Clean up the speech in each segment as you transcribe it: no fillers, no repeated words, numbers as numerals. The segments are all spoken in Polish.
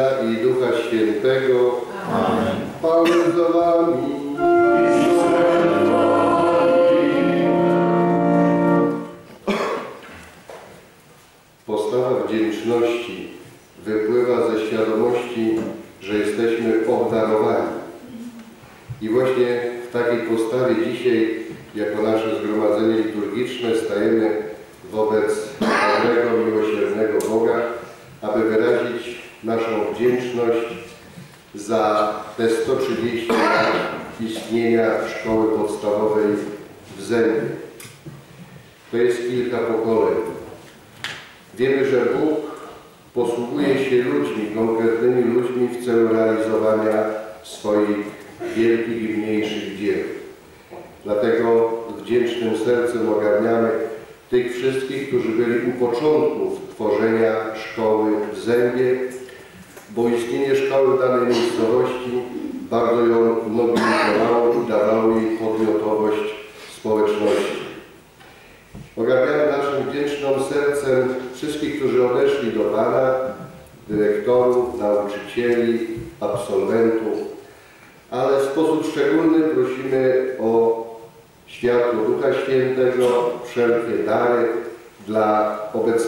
i Ducha Świętego. Amen. Pan z wami. Postawa wdzięczności wypływa ze świadomości, że jesteśmy obdarowani. I właśnie w takiej postawie dzisiaj, jako nasze zgromadzenie liturgiczne, stajemy wobec dobrego, miłosiernego Boga, aby wyrazić naszą wdzięczność za te 130 lat istnienia szkoły podstawowej w Zębie. To jest kilka pokoleń. Wiemy, że Bóg posługuje się ludźmi, konkretnymi ludźmi w celu realizowania swoich wielkich i mniejszych dzieł. Dlatego z wdzięcznym sercem ogarniamy tych wszystkich, którzy byli u początków tworzenia szkoły w Zębie, bo istnienie szkoły w danej miejscowości bardzo ją mobilizowało i dawało jej podmiotowość społeczności. Ogarniamy naszym wdzięcznym sercem wszystkich, którzy odeszli do Pana, dyrektorów, nauczycieli, absolwentów, ale w sposób szczególny prosimy o światło Ducha Świętego, wszelkie dary dla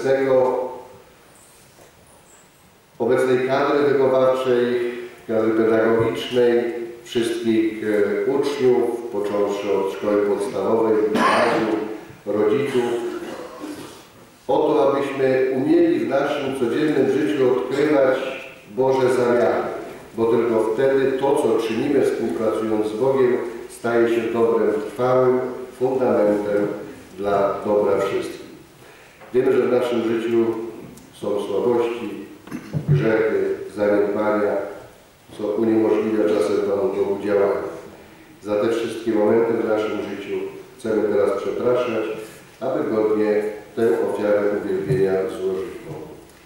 obecnej kadry wychowawczej, kadry pedagogicznej, wszystkich uczniów, począwszy od szkoły podstawowej, gimnazjum, rodziców, o to, abyśmy umieli w naszym codziennym życiu odkrywać Boże zamiary, bo tylko wtedy to, co czynimy współpracując z Bogiem, staje się dobrem trwałym, fundamentem dla dobra wszystkich. Wiemy, że w naszym życiu są słabości, grzechy, zaniedbania, co uniemożliwia czasem Panu Bogu działanie. Za te wszystkie momenty w naszym życiu chcemy teraz przepraszać, aby godnie tę ofiarę uwielbienia złożyć Bogu.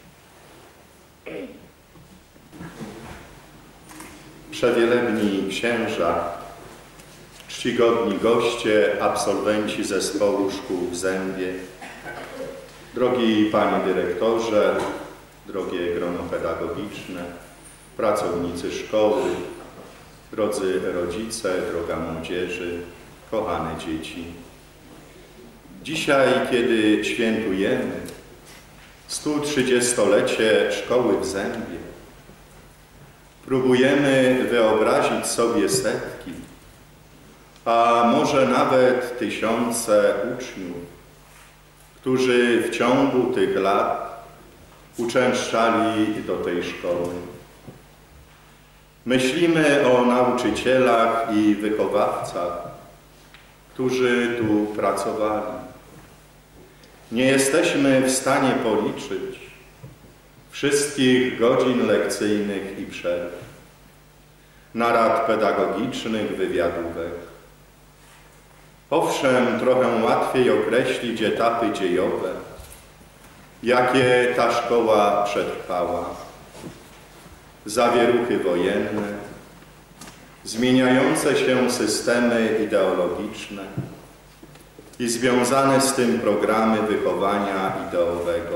Przewielebni księża, czcigodni goście, absolwenci zespołu szkół w Zębie, drogi Panie Dyrektorze, drogie grono pedagogiczne, pracownicy szkoły, drodzy rodzice, droga młodzieży, kochane dzieci. Dzisiaj, kiedy świętujemy 130-lecie szkoły w Zębie, próbujemy wyobrazić sobie setki, a może nawet tysiące uczniów, którzy w ciągu tych lat uczęszczali do tej szkoły. Myślimy o nauczycielach i wychowawcach, którzy tu pracowali. Nie jesteśmy w stanie policzyć wszystkich godzin lekcyjnych i przerw, narad pedagogicznych, wywiadówek. Owszem, trochę łatwiej określić etapy dziejowe, jakie ta szkoła przetrwała. Zawieruchy wojenne, zmieniające się systemy ideologiczne i związane z tym programy wychowania ideowego.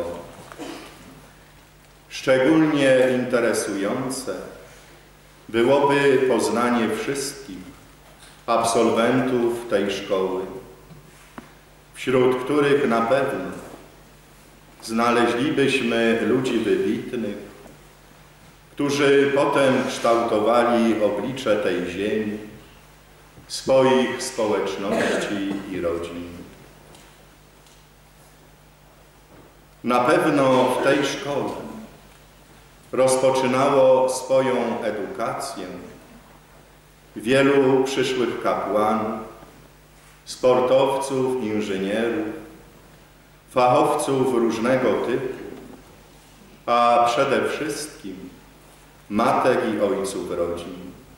Szczególnie interesujące byłoby poznanie wszystkich absolwentów tej szkoły, wśród których na pewno znaleźlibyśmy ludzi wybitnych, którzy potem kształtowali oblicze tej ziemi, swoich społeczności i rodzin. Na pewno w tej szkole rozpoczynało swoją edukację wielu przyszłych kapłanów, sportowców, inżynierów, fachowców różnego typu, a przede wszystkim matek i ojców rodzin.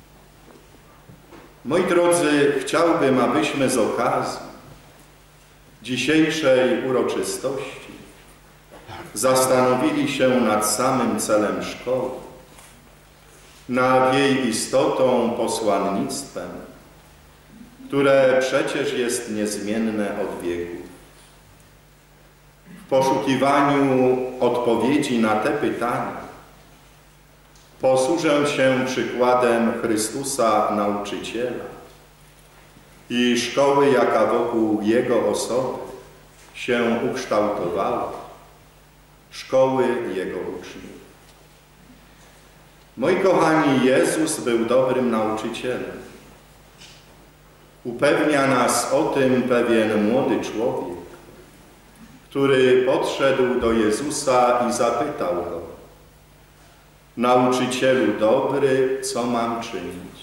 Moi drodzy, chciałbym, abyśmy z okazji dzisiejszej uroczystości zastanowili się nad samym celem szkoły, nad jej istotą, posłannictwem, które przecież jest niezmienne od wieków. W poszukiwaniu odpowiedzi na te pytania Posłużę się przykładem Chrystusa Nauczyciela i szkoły, jaka wokół Jego osoby się ukształtowała, szkoły Jego uczniów. Moi kochani, Jezus był dobrym nauczycielem. Upewnia nas o tym pewien młody człowiek, który podszedł do Jezusa i zapytał go: Nauczycielu dobry, co mam czynić?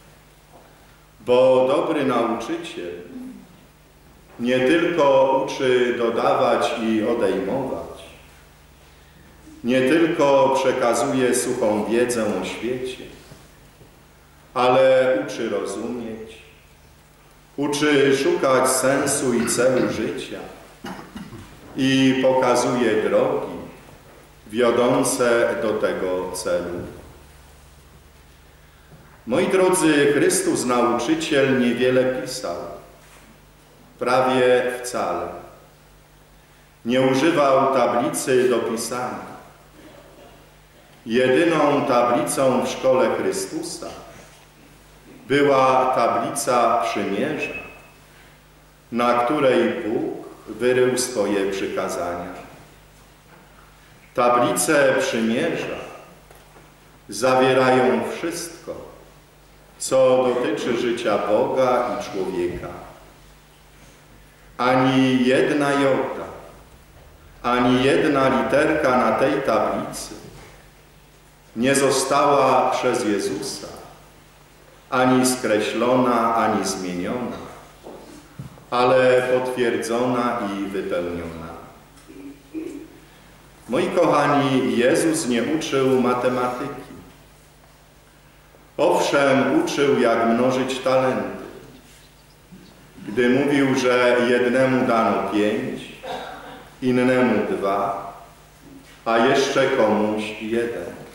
Bo dobry nauczyciel nie tylko uczy dodawać i odejmować, nie tylko przekazuje suchą wiedzę o świecie, ale uczy rozumieć, uczy szukać sensu i celu życia i pokazuje drogi wiodące do tego celu. Moi drodzy, Chrystus Nauczyciel niewiele pisał, prawie wcale. Nie używał tablicy do pisania. Jedyną tablicą w szkole Chrystusa była tablica przymierza, na której Bóg wyrył swoje przykazania. Tablice przymierza zawierają wszystko, co dotyczy życia Boga i człowieka. Ani jedna jota, ani jedna literka na tej tablicy nie została przez Jezusa ani skreślona, ani zmieniona, ale potwierdzona i wypełniona. Moi kochani, Jezus nie uczył matematyki. Owszem, uczył, jak mnożyć talenty. Gdy mówił, że jednemu dano 5, innemu 2, a jeszcze komuś 1.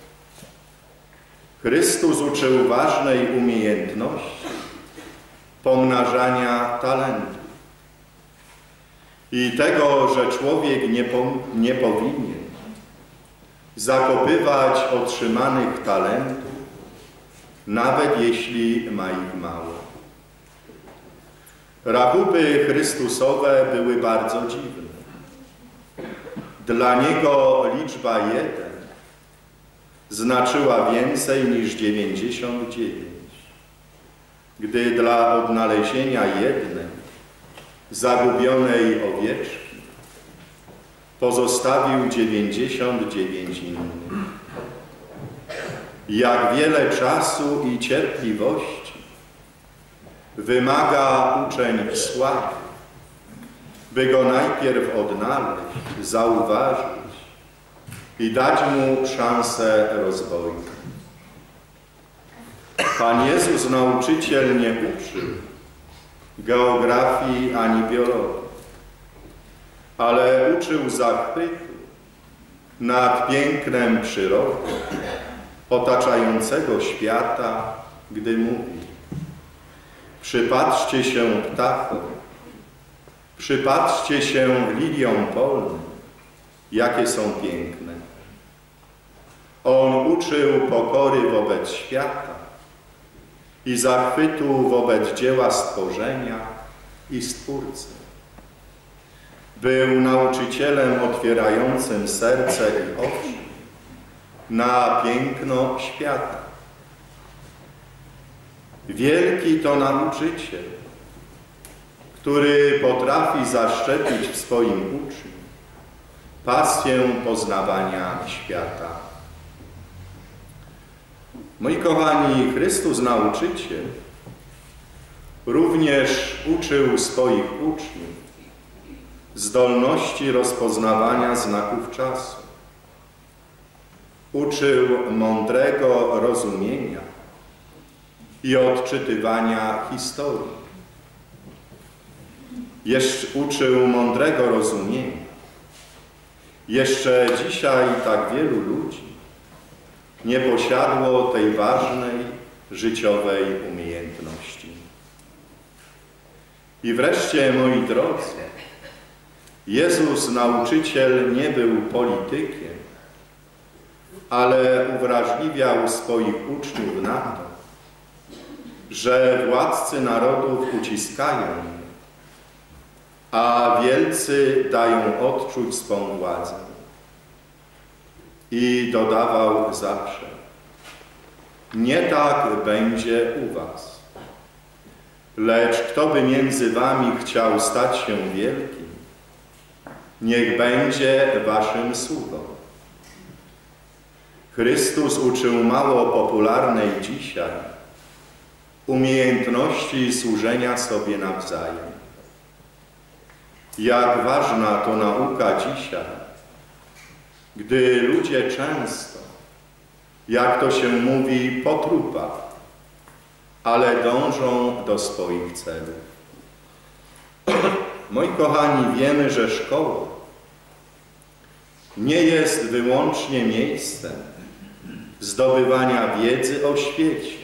Chrystus uczył ważnej umiejętności pomnażania talentów i tego, że człowiek nie powinien zakopywać otrzymanych talentów, nawet jeśli ma ich mało. Rachuby Chrystusowe były bardzo dziwne. Dla Niego liczba 1 znaczyła więcej niż 99, gdy dla odnalezienia jednej zagubionej owieczki pozostawił 99 innych. Jak wiele czasu i cierpliwości wymaga uczeń sławy, by go najpierw odnaleźć, zauważyć i dać mu szansę rozwoju. Pan Jezus, nauczyciel, nie uczył geografii ani biologii, ale uczył zachwytu nad pięknem przyrody, otaczającego świata, gdy mówi: przypatrzcie się ptachom, przypatrzcie się liliom polnym, jakie są piękne. On uczył pokory wobec świata i zachwytu wobec dzieła stworzenia i Stwórcy. Był nauczycielem otwierającym serce i oczy na piękno świata. Wielki to nauczyciel, który potrafi zaszczepić w swoim uczniu pasję poznawania świata. Moi kochani, Chrystus Nauczyciel również uczył swoich uczniów zdolności rozpoznawania znaków czasu. Uczył mądrego rozumienia i odczytywania historii. Uczył mądrego rozumienia. Jeszcze dzisiaj tak wielu ludzi nie posiadło tej ważnej, życiowej umiejętności. I wreszcie, moi drodzy, Jezus, nauczyciel, nie był politykiem, ale uwrażliwiał swoich uczniów na to, że władcy narodów uciskają je, a wielcy dają odczuć swą władzę. I dodawał zawsze: nie tak będzie u was. Lecz kto by między wami chciał stać się wielkim, niech będzie waszym sługą. Chrystus uczył mało popularnej dzisiaj umiejętności służenia sobie nawzajem. Jak ważna to nauka dzisiaj, gdy ludzie często, jak to się mówi, po trupach, ale dążą do swoich celów. Moi kochani, wiemy, że szkoła nie jest wyłącznie miejscem zdobywania wiedzy o świecie,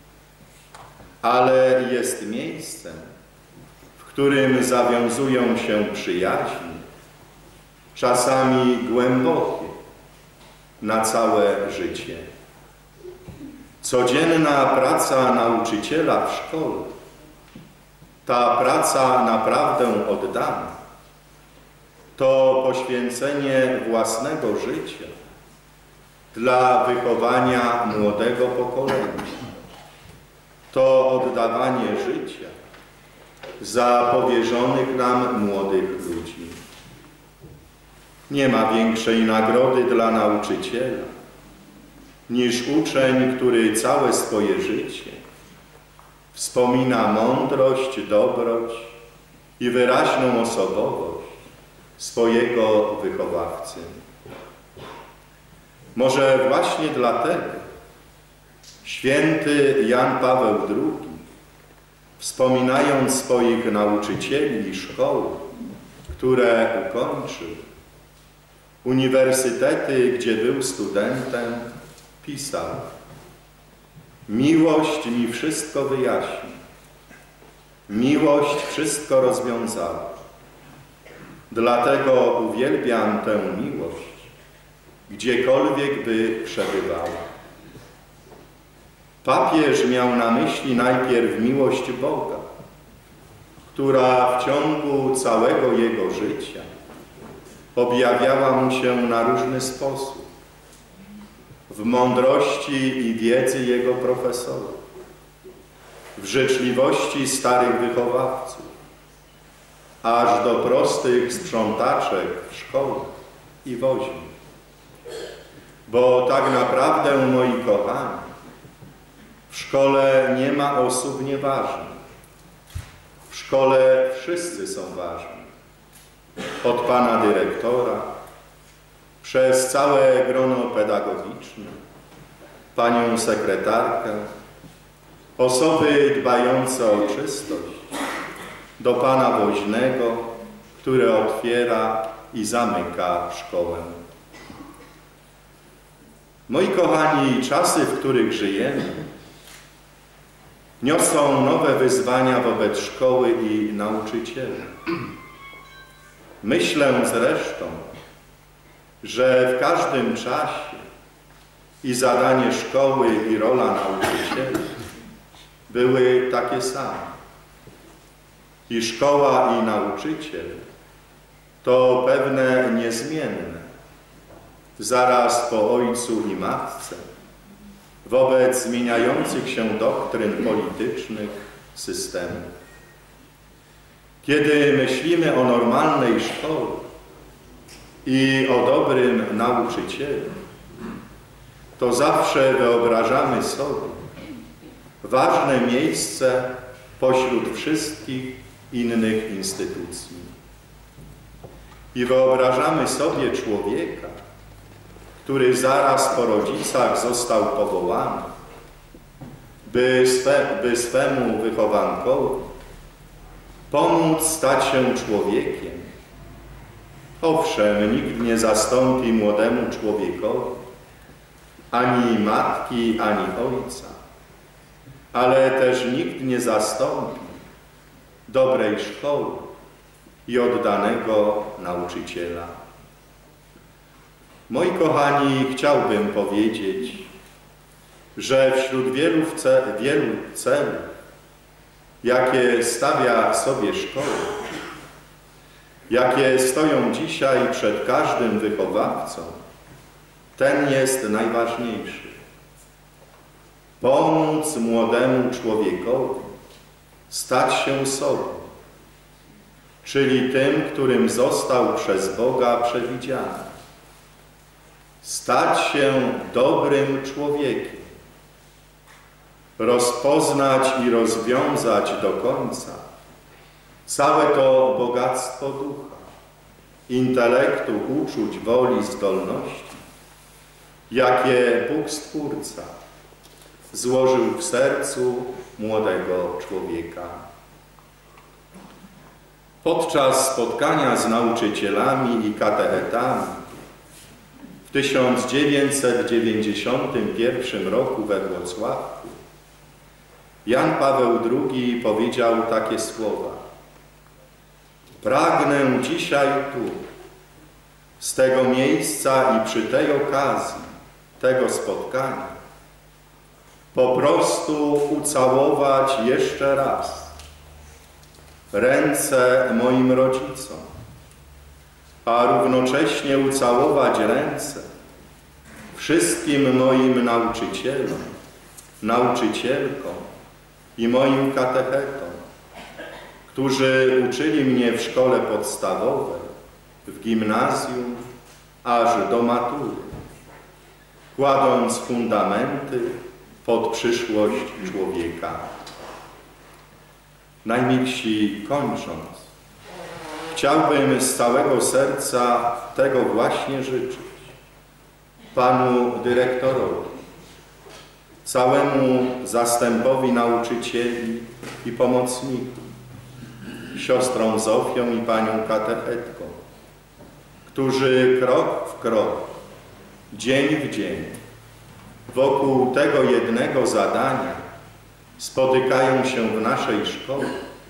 ale jest miejscem, w którym zawiązują się przyjaźnie, czasami głębokie, na całe życie. Codzienna praca nauczyciela w szkole, ta praca naprawdę oddana, to poświęcenie własnego życia dla wychowania młodego pokolenia. To oddawanie życia za powierzonych nam młodych ludzi. Nie ma większej nagrody dla nauczyciela niż uczeń, który całe swoje życie wspomina mądrość, dobroć i wyraźną osobowość swojego wychowawcy. Może właśnie dlatego święty Jan Paweł II, wspominając swoich nauczycieli i szkoły, które ukończył, uniwersytety, gdzie był studentem, pisał: miłość mi wszystko wyjaśni, miłość wszystko rozwiązała. Dlatego uwielbiam tę miłość, gdziekolwiek by przebywała. Papież miał na myśli najpierw miłość Boga, która w ciągu całego jego życia objawiała mu się na różny sposób. W mądrości i wiedzy jego profesorów, w życzliwości starych wychowawców, aż do prostych sprzątaczek w szkole i woźni. Bo tak naprawdę, moi kochani, w szkole nie ma osób nieważnych. W szkole wszyscy są ważni. Od pana dyrektora, przez całe grono pedagogiczne, panią sekretarkę, osoby dbające o czystość, do pana woźnego, który otwiera i zamyka szkołę. Moi kochani, czasy, w których żyjemy, niosą nowe wyzwania wobec szkoły i nauczycieli. Myślę zresztą, że w każdym czasie i zadanie szkoły, i rola nauczycieli były takie same. I szkoła, i nauczyciel to pewne niezmienne, zaraz po ojcu i matce, wobec zmieniających się doktryn politycznych systemów. Kiedy myślimy o normalnej szkole i o dobrym nauczycielu, to zawsze wyobrażamy sobie ważne miejsce pośród wszystkich innych instytucji. I wyobrażamy sobie człowieka, który zaraz po rodzicach został powołany, by swemu wychowankowi pomóc stać się człowiekiem. Owszem, nikt nie zastąpi młodemu człowiekowi ani matki, ani ojca, ale też nikt nie zastąpi dobrej szkoły i oddanego nauczyciela. Moi kochani, chciałbym powiedzieć, że wśród wielu celów, jakie stawia sobie szkoła, jakie stoją dzisiaj przed każdym wychowawcą, ten jest najważniejszy. Pomóc młodemu człowiekowi stać się sobą, czyli tym, którym został przez Boga przewidziany. Stać się dobrym człowiekiem, rozpoznać i rozwiązać do końca całe to bogactwo ducha, intelektu, uczuć, woli, zdolności, jakie Bóg Stwórca złożył w sercu młodego człowieka. Podczas spotkania z nauczycielami i katechetami w 1991 roku we Włocławku Jan Paweł II powiedział takie słowa: pragnę dzisiaj tu, z tego miejsca i przy tej okazji tego spotkania po prostu ucałować jeszcze raz ręce moim rodzicom, a równocześnie ucałować ręce wszystkim moim nauczycielom, nauczycielkom i moim katechetom, którzy uczyli mnie w szkole podstawowej, w gimnazjum, aż do matury, kładąc fundamenty pod przyszłość człowieka. Najmilsi, kończąc, chciałbym z całego serca tego właśnie życzyć panu dyrektorowi, całemu zastępowi nauczycieli i pomocników, siostrom Zofią i panią katechetką, którzy krok w krok, dzień w dzień, wokół tego jednego zadania spotykają się w naszej szkole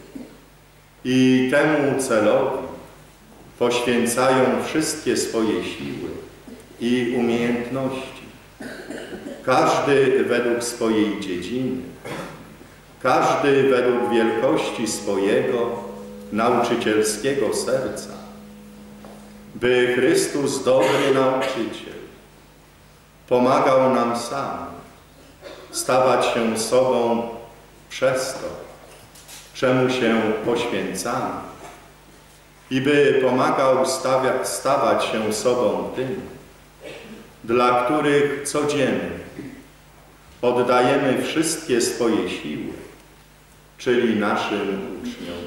i temu celowi poświęcają wszystkie swoje siły i umiejętności. Każdy według swojej dziedziny, każdy według wielkości swojego nauczycielskiego serca, by Chrystus, dobry nauczyciel, pomagał nam sam stawać się sobą przez to, czemu się poświęcamy, i by pomagał stawać się sobą tym, dla których codziennie oddajemy wszystkie swoje siły, czyli naszym uczniom.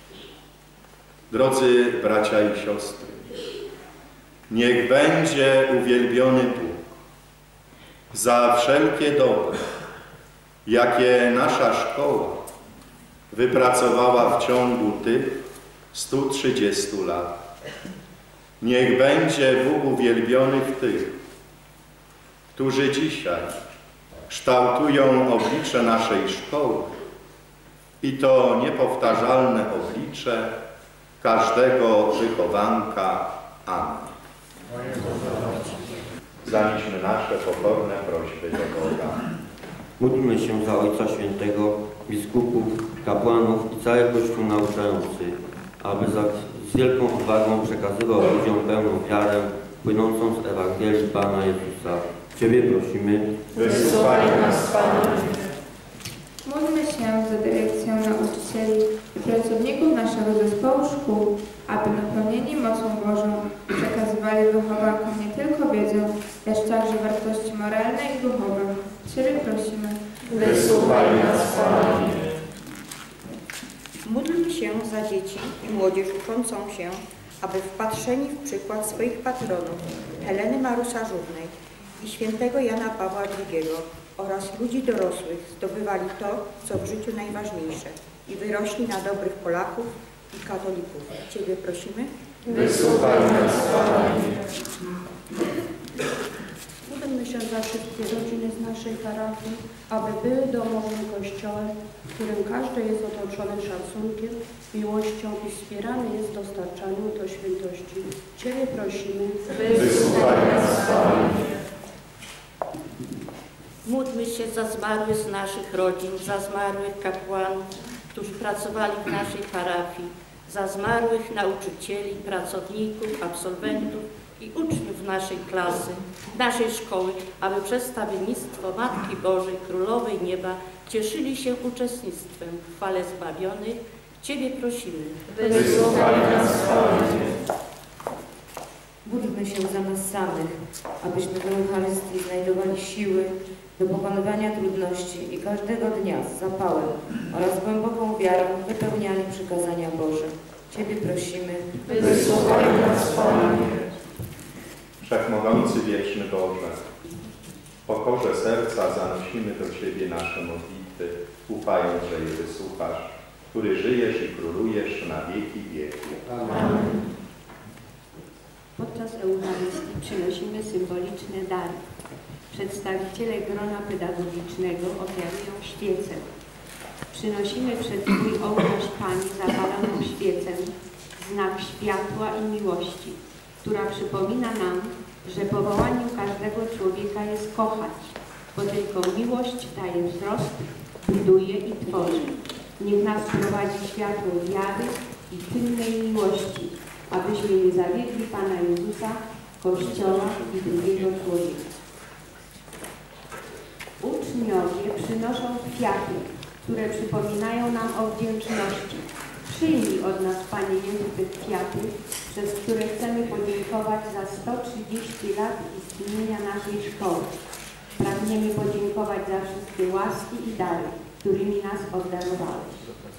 Drodzy bracia i siostry, niech będzie uwielbiony Bóg za wszelkie dobro, jakie nasza szkoła wypracowała w ciągu tych 130 lat. Niech będzie Bóg uwielbiony w tych, którzy dzisiaj kształtują oblicze naszej szkoły, i to niepowtarzalne oblicze każdego wychowanka. Amen. Zanieśmy nasze pokorne prośby do Boga. Módlmy się za Ojca Świętego, biskupów, kapłanów i cały Kościół nauczający, aby z wielką odwagą przekazywał ludziom pełną wiarę płynącą z Ewangelii Pana Jezusa. Ciebie prosimy. Wysłuchaj nas, Panie. Módlmy się za dyrekcję nauczycieli i pracowników naszego zespołu szkół, aby napełnieni mocą Bożą przekazywali wychowankom nie tylko wiedzę, lecz także wartości moralne i duchowe. Ciebie prosimy. Wysłuchaj nas, Panie. Módlmy się za dzieci i młodzież uczącą się, aby wpatrzeni w przykład swoich patronów Heleny Marusarzównej i świętego Jana Pawła II oraz ludzi dorosłych zdobywali to, co w życiu najważniejsze i wyrośli na dobrych Polaków i katolików. Ciebie prosimy. Wysłuchaj nas, Panie. Módlmy się za wszystkie rodziny z naszej parafii, aby były domowym kościołem, w którym każdy jest otoczony szacunkiem, miłością i wspierany jest w dostarczaniu do świętości. Ciebie prosimy, Wysłuchaj nas, Panie. Módlmy się za zmarłych z naszych rodzin, za zmarłych kapłanów, którzy pracowali w naszej parafii, za zmarłych nauczycieli, pracowników, absolwentów i uczniów naszej klasy, naszej szkoły, aby przez stawiennictwo Matki Bożej, Królowej Nieba cieszyli się uczestnictwem w chwale zbawionych. Ciebie prosimy. Wysłuchaj nas, Panie. Módlmy się za nas samych, abyśmy w Eucharystii znajdowali siły do pokonywania trudności i każdego dnia z zapałem oraz głęboką wiarą wypełniali przykazania Boże. Ciebie prosimy. Wysłuchaj nas, Panie. Wszechmogący wieczny Boże, w pokorze serca zanosimy do Ciebie nasze modlitwy, ufając, że je wysłuchasz, który żyjesz i królujesz na wieki wieków. Amen. Podczas Eucharystii przynosimy symboliczne dary. Przedstawiciele grona pedagogicznego ofiarują świecę. Przynosimy przed Twój ołtarz Pani zapaloną świecę, znak światła i miłości, która przypomina nam, że powołaniem każdego człowieka jest kochać, bo tylko miłość daje wzrost, buduje i tworzy. Niech nas prowadzi światło wiary i tylnej miłości, abyśmy nie zawiedli Pana Jezusa, Kościoła i drugiego człowieka. Uczniowie przynoszą kwiaty, które przypominają nam o wdzięczności. Przyjmij od nas, Panie Jezu, te kwiaty, przez które chcemy podziękować za 130 lat istnienia naszej szkoły. Pragniemy podziękować za wszystkie łaski i dary, którymi nas obdarowałeś.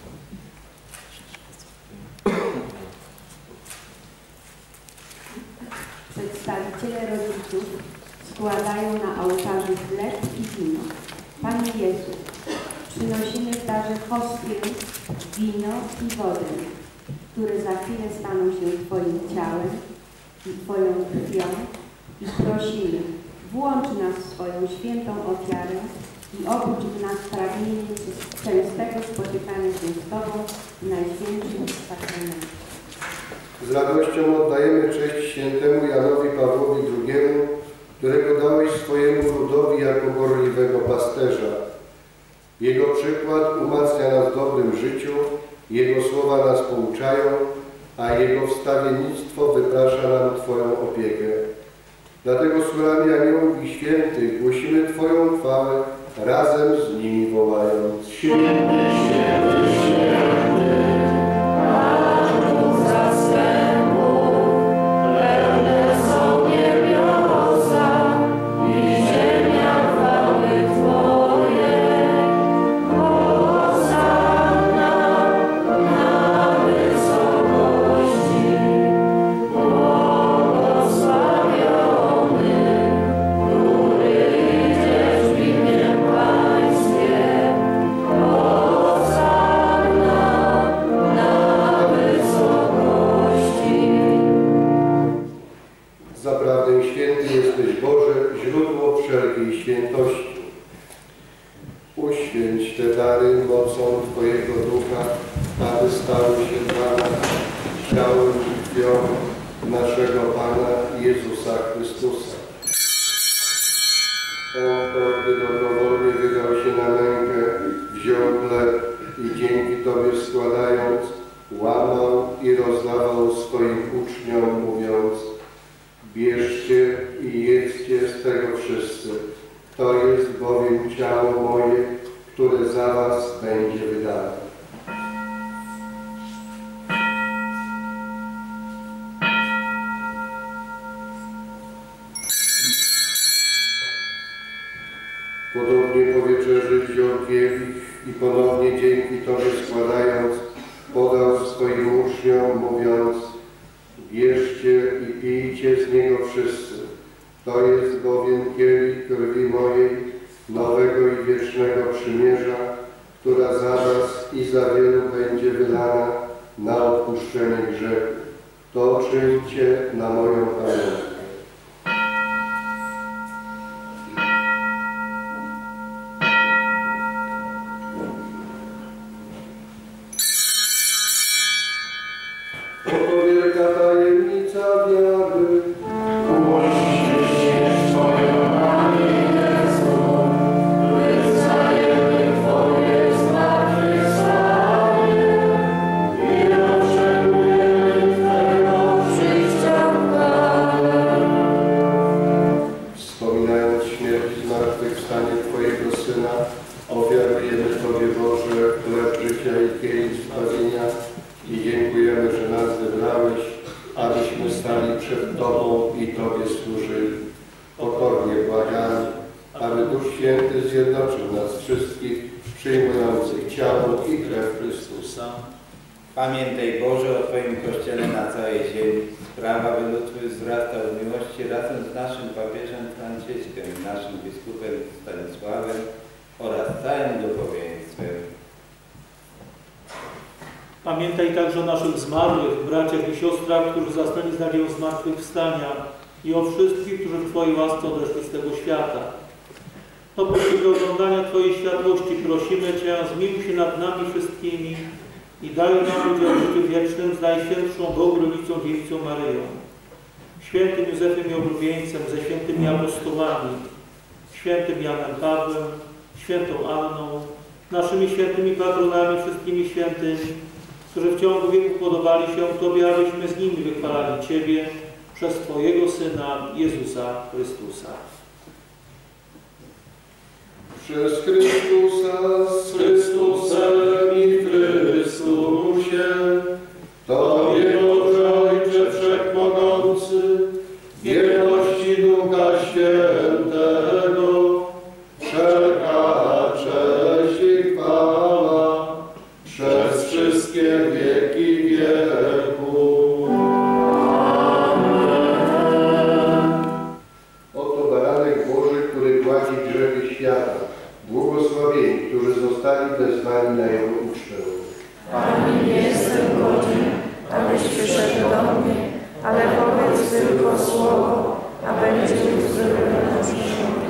Przedstawiciele rodziców składają na ołtarzu chleb i wino. Panie Jezu, przynosimy w darze hostię, wino i wodę, które za chwilę staną się Twoim ciałem i Twoją krwią i prosimy, włącz nas w swoją świętą ofiarę i obudź w nas pragnienie częstego spotykania się z Tobą w Najświętszym Sakramencie. Z radością oddajemy cześć świętemu Janowi Pawłowi II, którego dałeś swojemu ludowi jako gorliwego pasterza. Jego przykład umacnia nas w dobrym życiu, Jego słowa nas pouczają, a Jego wstawiennictwo wyprasza nam Twoją opiekę. Dlatego słowami aniołów i świętych głosimy Twoją chwałę, razem z nimi wołając: Święty, święty, święty, Pan zastępów, pełne są niebiosa i ziemia chwały Twojej. Hosanna na wysokości, błogosławiony, który idziesz w imię Pańskie. Hosanna na wysokości. Zaprawdę święty jesteś, Boże, źródło wszelkiej świętości. Uświęć te dary mocą Twojego Ducha, aby stały się dla nas ciałem i krwią naszego Pana Jezusa Chrystusa. On to, gdy dobrowolnie wydał się na mękę, wziął chleb i dzięki Tobie składając, łamał i rozdawał swoim uczniom, mówiąc: bierzcie i jedzcie z tego wszyscy. To jest bowiem ciało moje, które za was będzie wydane. Podobnie po wieczerzy wziął kielich i ponownie dzięki Tobie składając, podał swoim uczniom, mówiąc: bierzcie i pijcie z niego wszyscy. To jest bowiem kielich krwi mojej, nowego i wiecznego przymierza, która za was i za wielu będzie wylana na odpuszczenie grzechu. To czyńcie na moją pamiątkę. Ofiarujemy Tobie, Boże, chleb życia i kielich zbawienia i dziękujemy, że nas wybrałeś, abyśmy stali przed Tobą i Tobie służyli. Pokornie błagamy, aby Duch Święty zjednoczył nas wszystkich przyjmujących ciało i krew Chrystusa. Pamiętaj, Boże, o Twoim Kościele na całej ziemi. Sprawa, by lud Twój wzrastał w miłości razem z naszym papieżem Franciszkiem, naszym biskupem Stanisławem oraz całym duchowieństwem. Pamiętaj także o naszych zmarłych, braciach i siostrach, którzy zasnęli z nadzieją zmartwychwstania i o wszystkich, którzy w Twojej łasce odeszli z tego świata. To do oglądania Twojej światłości prosimy Cię, zmiłuj się nad nami wszystkimi i daj nam udział w życiu wiecznym z Najświętszą Bogorodzicą Dziewicą Maryją, świętym Józefem i oblubieńcem, ze świętymi apostołami, świętym Janem Pawłem, świętą Anną, naszymi świętymi patronami, wszystkimi świętymi, którzy w ciągu wieku podobali się Tobie, abyśmy z nimi wychwalali Ciebie przez Twojego Syna Jezusa Chrystusa. Przez Chrystusa, z Chrystusem i w Chrystusie, Tobie, Boże Ojcze Wszechmogący, w jedności Ducha Świętego, wszelka cześć i chwała przez wszystkie wieki wieków. Oto baranek Boży, który płaci grzechy świata. Błogosławieni, którzy zostali wezwani na Jego ucztę. Panie, nie jestem godzien, abyś przyszedł do mnie, ale powiedz tylko słowo, a będzie uzdrowiona dusza moja.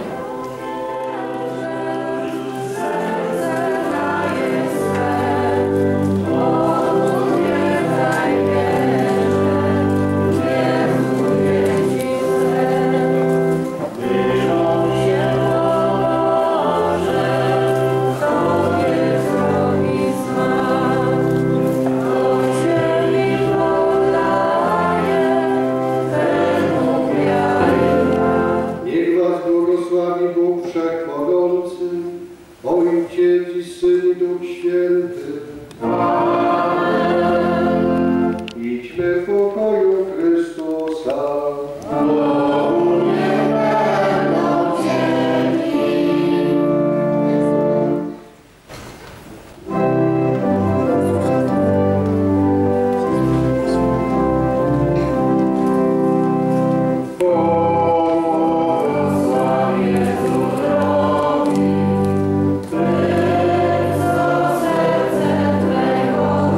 Twoje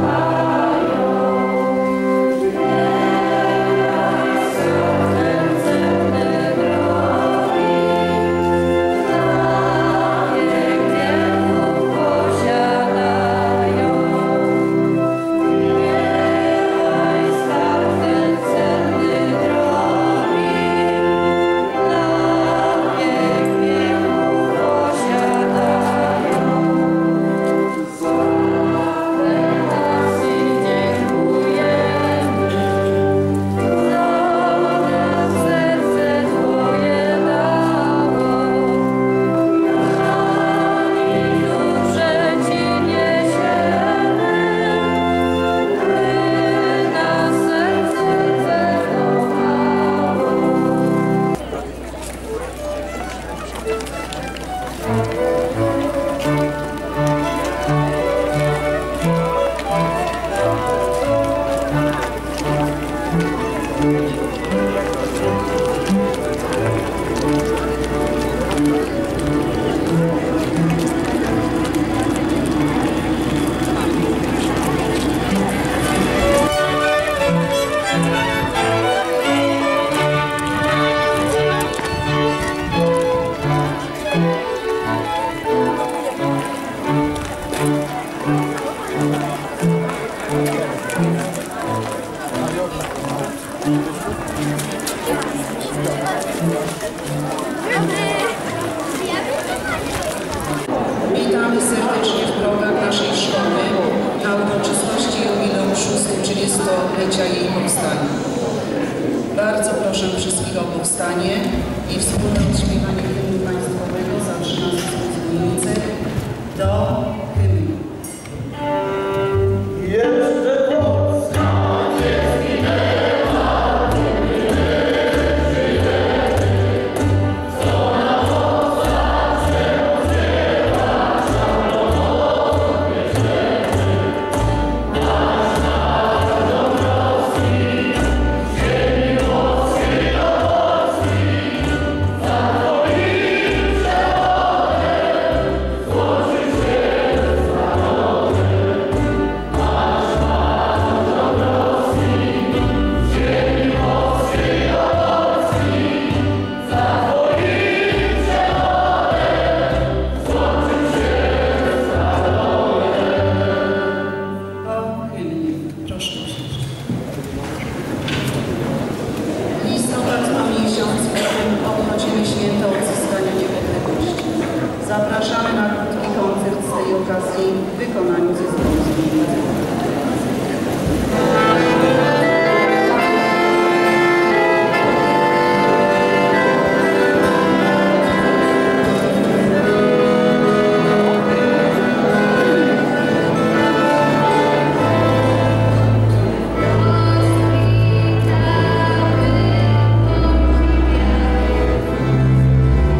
okazji w wykonaniu zespołu zbiorowego.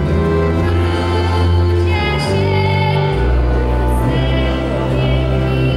Thank you.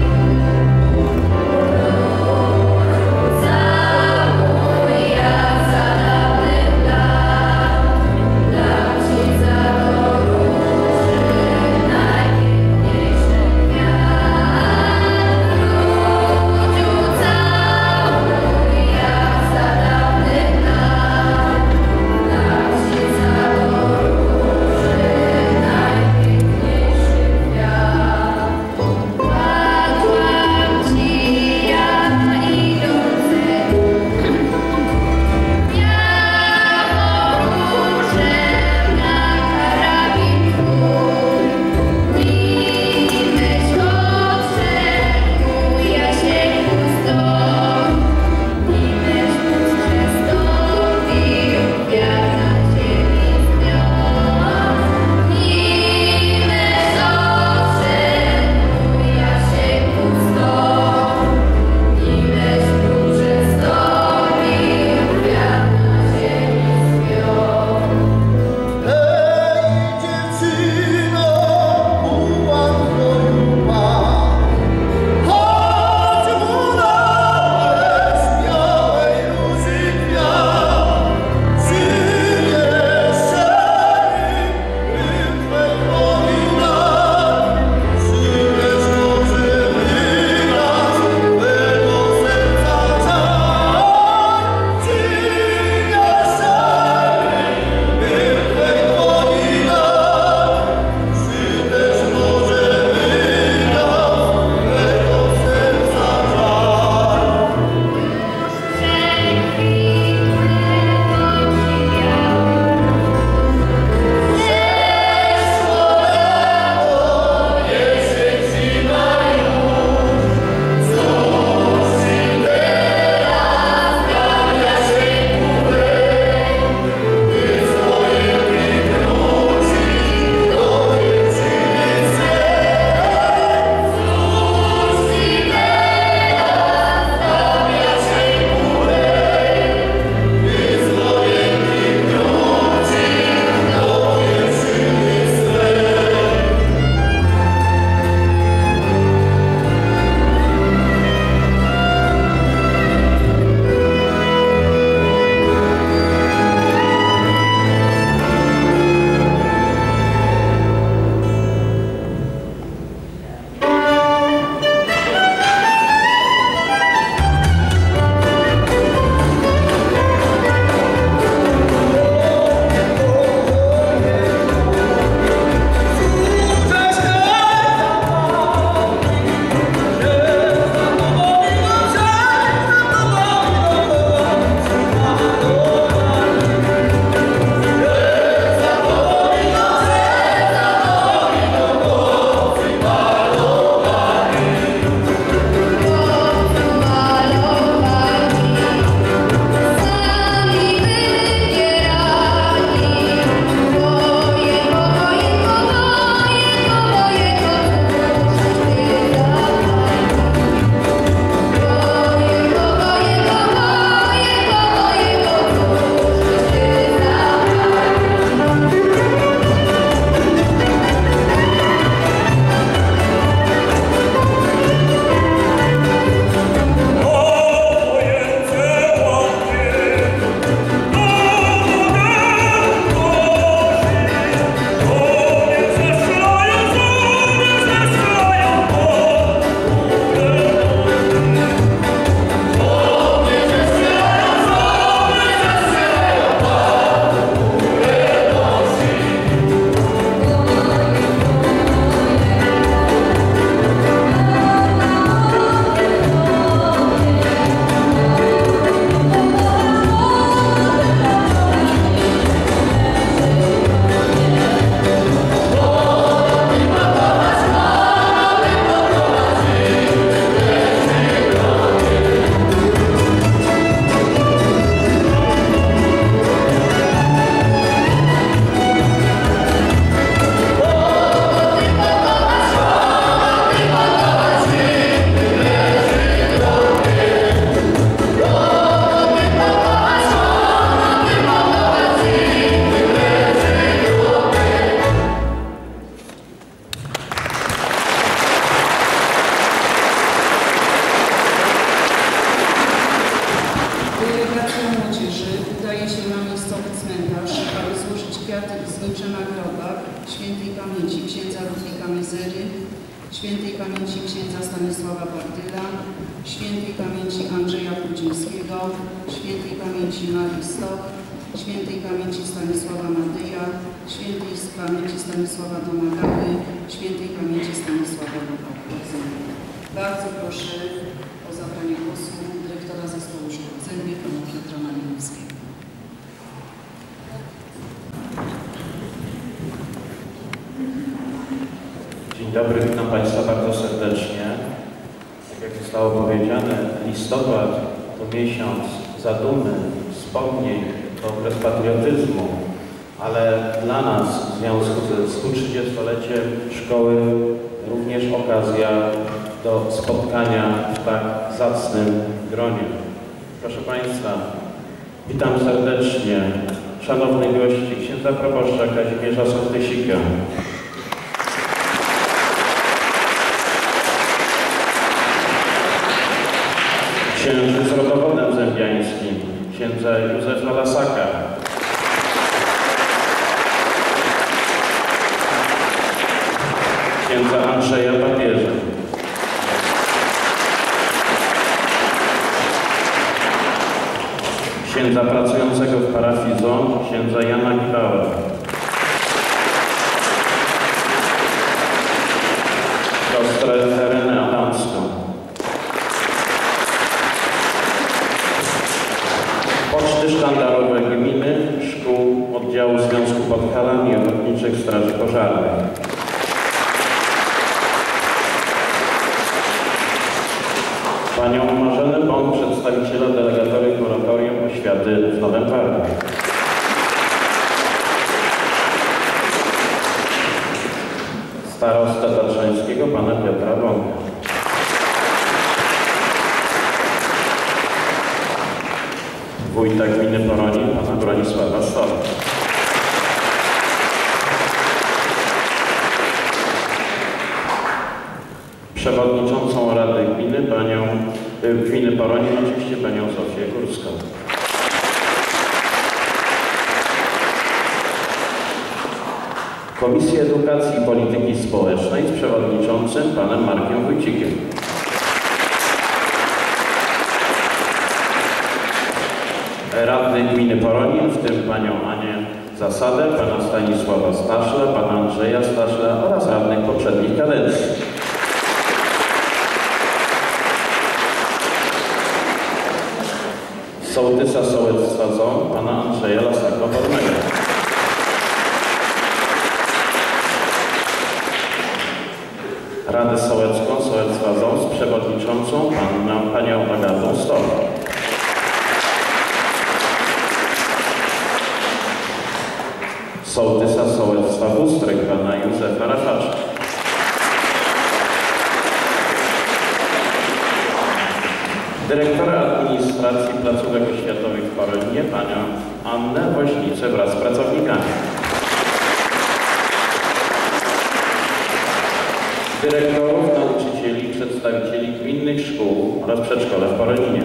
Mizery, świętej pamięci księdza Stanisława Bardyla, świętej pamięci Andrzeja Pudzińskiego, świętej pamięci Marii Stok, świętej pamięci Stanisława Madyja, świętej pamięci Stanisława Domagały, świętej pamięci Stanisława Lubaka. Bardzo proszę o zabranie głosu dyrektora Zespołu Szkół w Zębie, pana Piotra Malinowskiego. Dzień dobry, witam Państwa bardzo serdecznie. Tak jak zostało powiedziane, listopad to miesiąc zadumy, wspomnień, to okres patriotyzmu, ale dla nas w związku ze 130-leciem szkoły również okazja do spotkania w tak zacnym gronie. Proszę Państwa, witam serdecznie szanownych gości, księdza proboszcza Kazimierza Sołtysika, księży z rodowodem zębiańskim, księdza Józefa Lasaka, księdza Andrzeja Papieża, księdza pracującego w parafii ZON, księdza Jana Gibała, siostrę Herenę Adamską, poczty sztandarowe gminy, szkół oddziału Związku Podhalan i Ochotniczych Straży Pożarnych, panią Marzenę Bąk, przedstawiciela delegatory Kuratorium Oświaty w Nowym Parku, starostę tatrzańskiego pana Piotra Bąka, wójta gminy Poronin pana Bronisława Stola, przewodniczącą Rady Gminy, gminy Poronin, oczywiście panią Zofię Górską. Komisji Edukacji i Polityki Społecznej z przewodniczącym panem Markiem Wójcikiem. Radnych gminy Poronin, w tym panią Anię Zasadę, pana Stanisława Staszla, pana Andrzeja Staszla oraz radnych poprzednich kadencji. Sołtysa sołectwa ZON, pana Andrzeja Lasaka-Bornego. Radę Sołecką sołectwa ZON z przewodniczącą panią Agatą Stoch. Sołtysa sołectwa Bustryk, pana Józefa Rafacza. Dyrektora Administracji Placówek Oświatowych w Poroninie, panią Annę Woźnicę wraz z pracownikami. Dyrektorów, nauczycieli, przedstawicieli gminnych szkół oraz przedszkola w Poroninie.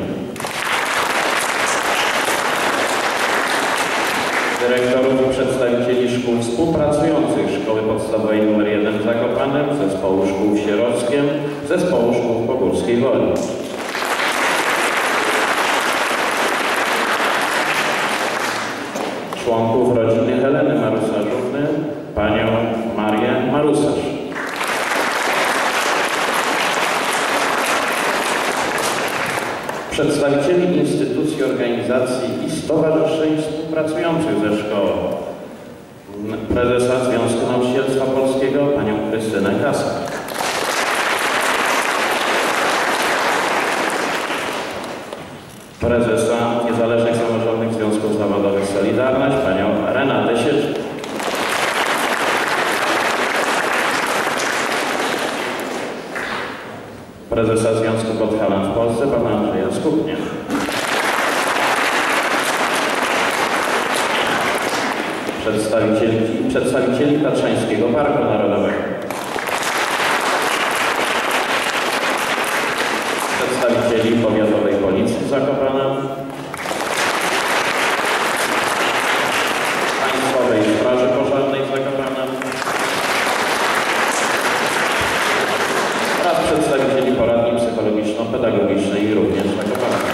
Dyrektorów i przedstawicieli szkół współpracujących Szkoły Podstawowej nr 1 w Zakopanem, Zespołu Szkół w Sierockiem, Zespołu Szkół w Pogórskiej Woli. Członków rodziny Heleny Marusarzówny, panią Marię Marusarz. Przedstawicieli instytucji, organizacji i stowarzyszeń współpracujących ze szkołą. Prezesa Związku Nauczycielstwa Polskiego, panią Krystynę Kasak. Prezesa Niezależnych Samorządnych Związków Zawodowych Solidarność, panią Renatę Siedź. Prezesa Związku Podhalan w Polsce, pana Andrzeja Skupnia. Przedstawicieli Tatrzańskiego Parku Narodowego. Przedstawicieli Powiatowej Policji w Zakopanem. Państwowej Straży Pożarnej w Zakopanem. pedagogicznej i również Zakopanem.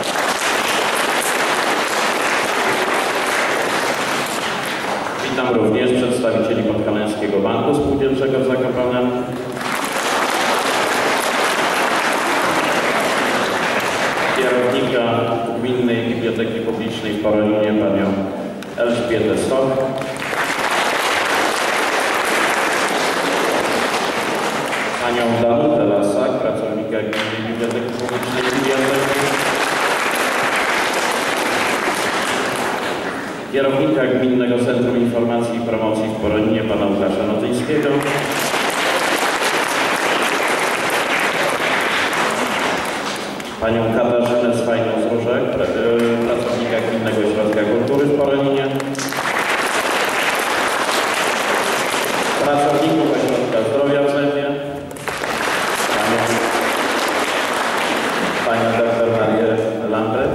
Witam również przedstawicieli Podhalańskiego Banku Spółdzielczego w Zakopanem, kierownika Gminnej Biblioteki Publicznej w Poroninie, panią Elżbietę Stok, panią Danutę Lasak, pracownika Gminnej Biblioteki Publicznej w Biblioteki, kierownika Gminnego Centrum Informacji i Promocji w Poroninie, pana Łukasza Notyńskiego, panią Katarzynę Swajną-Zróżek, pracownika Gminnego Ośrodka Kultury w Poroninie, pracowników Ośrodka Zdrowia w Zewie, panią dr Marię Lambert,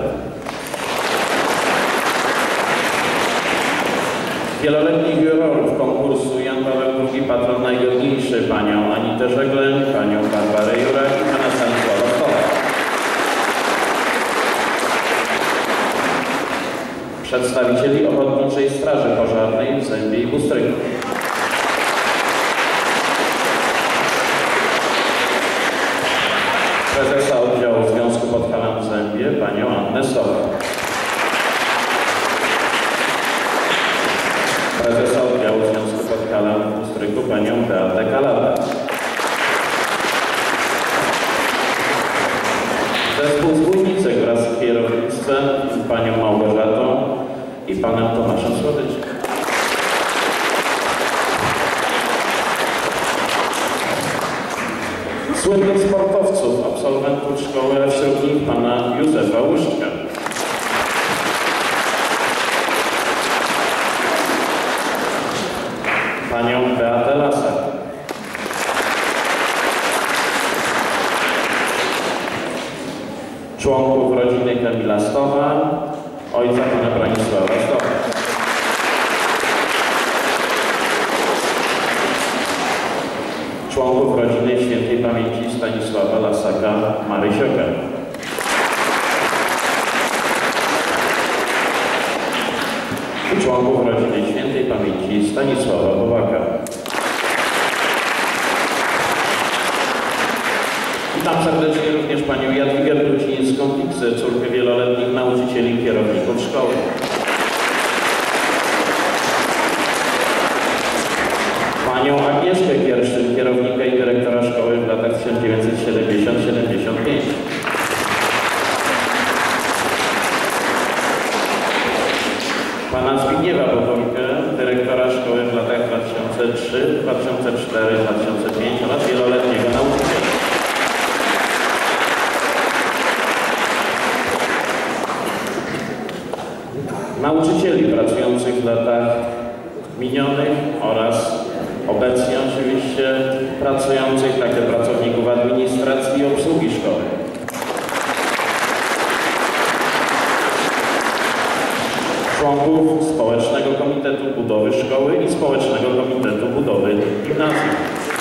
wieloletnich jurorów konkursu Jan Paweł II Patron Najgodniejszy, panią Anitę Żegleń, panią Barbarę Jurek i pana Stanisława Stola. Przedstawicieli Ochotniczej Straży Pożarnej w Zębie i Bustryku. Prezesa Oddziału Związku Podhalan w Zębie, panią Annę Stoch. Prezesa Oddziału Związku Podhalan w Bustryku, panią Beatę Kalatę. Zespół Zbójnicek wraz z kierownictwem, panią Małgorzatą i panem Tomaszem Słodyczem. Słynnych sportowców, absolwentów szkoły, a wśród nich pana Józefa Łuszczka. Panią Beatę Lasak. Członków rodziny Kamila Stocha, ojca pana Bronisława Stocha. Członków rodziny świętej pamięci Stanisława Lasaka Marysioka. I członków rodziny świętej pamięci Stanisława Bobaka. Witam serdecznie również panią Jadwigę Brucińską-Piksę, córkę wieloletnich nauczycieli i kierowników szkoły. Panią Agnieszkę Kierszyn, kierownika i dyrektora szkoły w latach 1970-75. Pana Zbigniewa Boborkę, dyrektora szkoły w latach 2003, 2004, 2005 oraz wieloletniego nauczyciela. Nauczycieli pracujących w latach minionych oraz obecnie oczywiście pracujących, także pracowników administracji i obsługi szkoły. Członków Społecznego Komitetu Budowy Szkoły i Społecznego Komitetu Budowy Gimnazjum.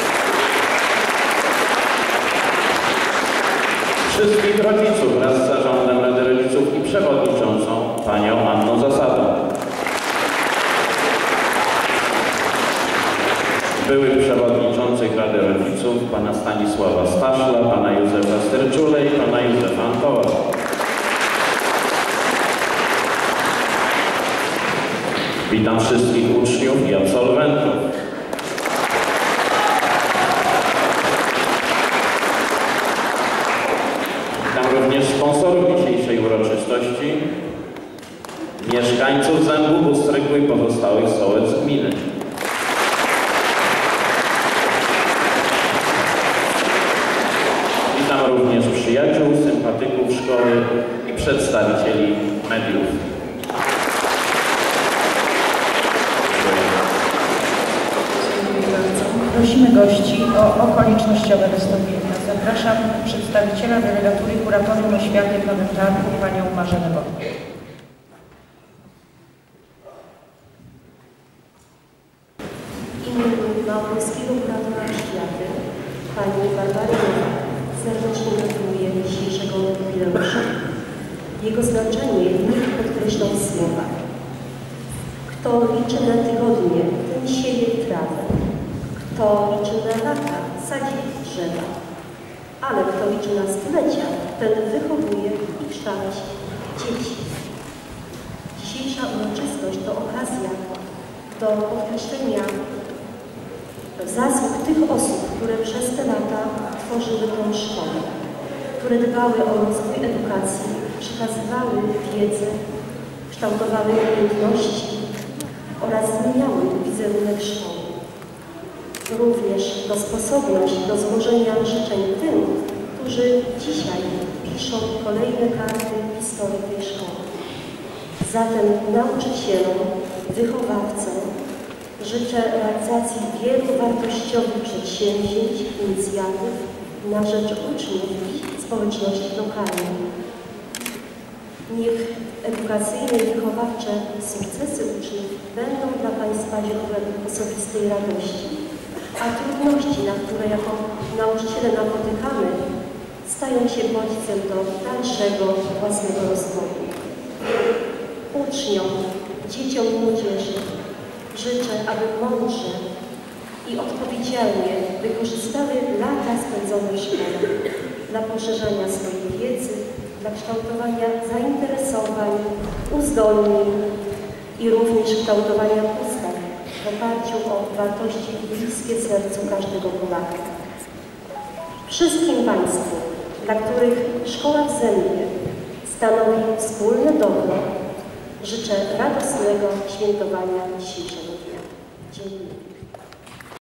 Wszystkich rodziców wraz z zarządem Rady Rodziców i przewodniczącą panią Anną Zasadą. Byłych przewodniczących Rady Rodziców pana Stanisława Staszla, pana Józefa Styrczule i pana Józefa Antoła. Witam wszystkich uczniów i absolwentów. Witam również sponsorów dzisiejszej uroczystości, mieszkańców Zębu, Bustryku i pozostałych sołec gminy. Witam również przyjaciół, sympatyków szkoły i przedstawicieli mediów. Prosimy gości o okolicznościowe wystąpienia. Zapraszam przedstawiciela delegatury Kuratorium Oświaty w Nowym Targu, panią Marzenę Boch. W imieniu Małopolskiego Kuratora Oświaty pani Barbary Jurek serdecznie gratuluję dzisiejszego jubileuszu. Jego znaczenie niech podkreślą słowa. Kto liczy na tygodnie, ten sieje trawę. Kto liczy na lata, sadzi drzewa. Ale kto liczy na stulecia, ten wychowuje i kształci dzieci. Dzisiejsza uroczystość to okazja do podkreślenia zasług tych osób, które przez te lata tworzyły tę szkołę, które dbały o rozwój edukacji, przekazywały wiedzę, kształtowały umiejętności oraz zmieniały wizerunek szkoły. Również do sposobność do złożenia życzeń tym, którzy dzisiaj piszą kolejne karty historii tej szkoły. Zatem nauczycielom, wychowawcom życzę realizacji wielu wartościowych przedsięwzięć, inicjatyw na rzecz uczniów i społeczności lokalnej. Niech edukacyjne i wychowawcze sukcesy uczniów będą dla Państwa źródłem osobistej radości, a trudności, na które jako nauczyciele napotykamy, stają się bodźcem do dalszego własnego rozwoju. Uczniom, dzieciom i młodzieży życzę, aby mądrze i odpowiedzialnie wykorzystały lata spędzone w szkole dla poszerzania swojej wiedzy, dla kształtowania zainteresowań, uzdolnień i również kształtowania postaw w oparciu o wartości bliskie sercu każdego Polaka. Wszystkim Państwu, dla których szkoła w Zębie stanowi wspólne dobro, życzę radosnego świętowania dzisiejszego dnia. Dziękuję.